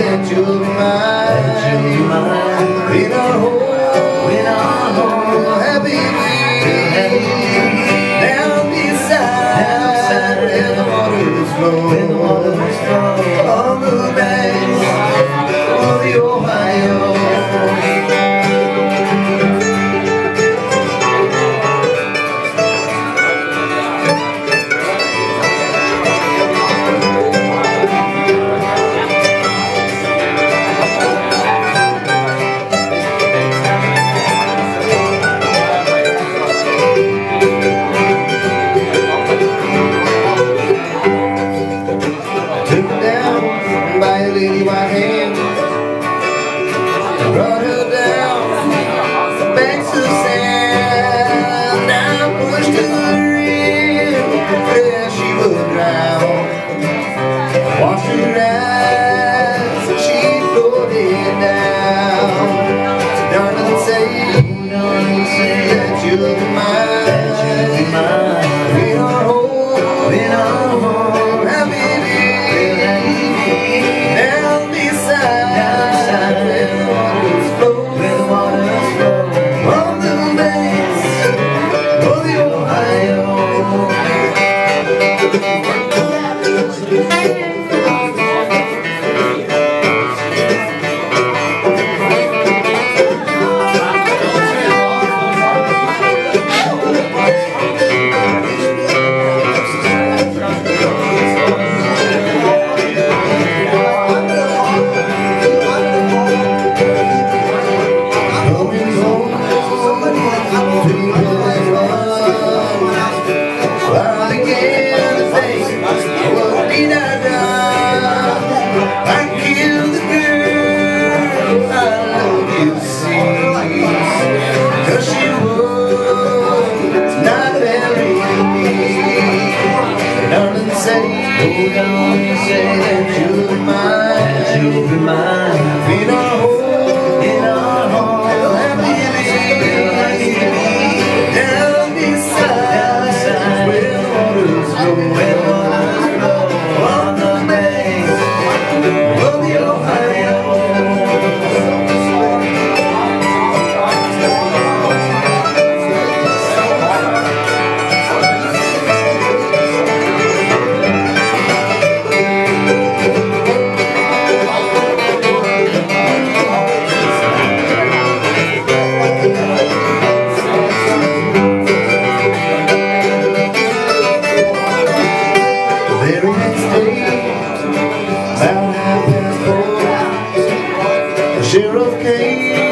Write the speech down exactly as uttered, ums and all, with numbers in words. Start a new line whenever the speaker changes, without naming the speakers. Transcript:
that you'll be mine. In our home, in our home, happy down beside where the waters flow, where the waters flow, on the banks of the Ohio. By a lady white hand, brought her down banks of sand. I pushed her in where she would drown. Washed her eyes and she floated down. So darling, say, darling, say that you'll be mine, that you'll be mine. In our home, in our home, happy. Oh, darling, say that you'll be mine, that you'll be mine. In our home, in our home, happy down beside where the waters flow, where the waters flow, on the banks of the Ohio. Very next day, about half past four, the sheriff came